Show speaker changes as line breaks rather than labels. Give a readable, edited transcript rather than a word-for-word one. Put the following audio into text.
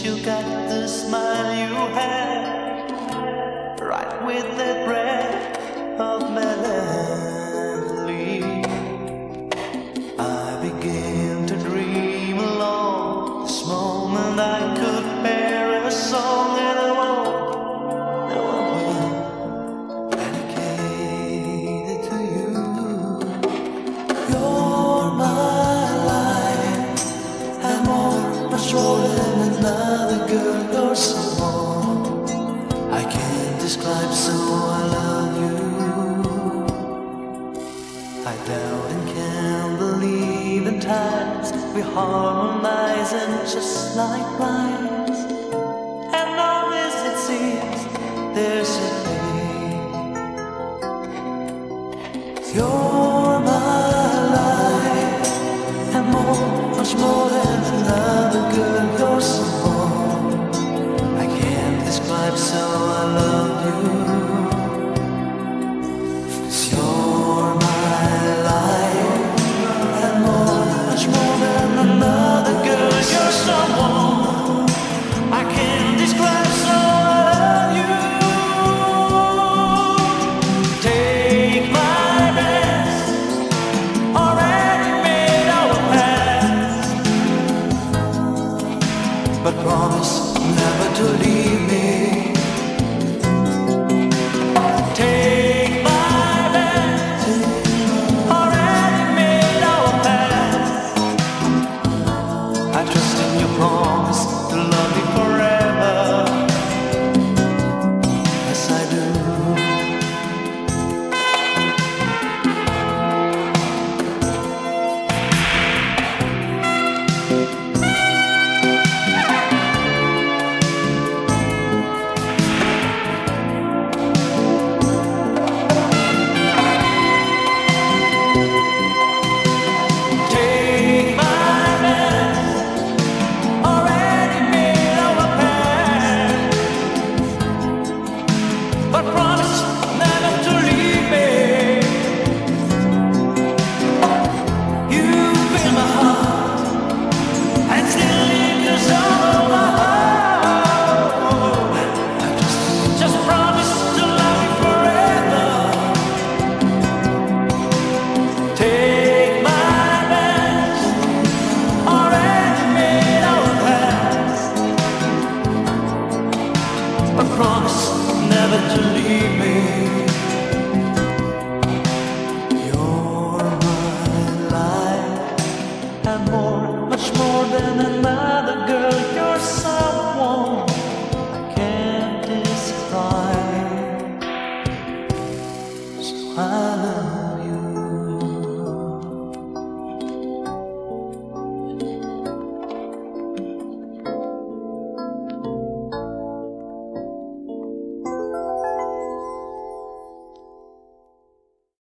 you got the smile you had, right with that breath of melancholy. I began to dream along this moment I could bear a song and a walk. Now I will dedicate it to you. You're my life, and much more than another girl. You're someone I can't describe, so I love you. I doubt and can't believe in times we harmonize and just like lines. And always it seems there's a way. You're my life, and much more than another girl. You're someone I can't describe, so I love you. 'Cause you're my life, and much more than another girl. You're someone I can't describe, so I love you. Take my best, already made our past, but promise never to leave me. Take my best, already made our past. I trust in your promise to love me forever. Yes, I do.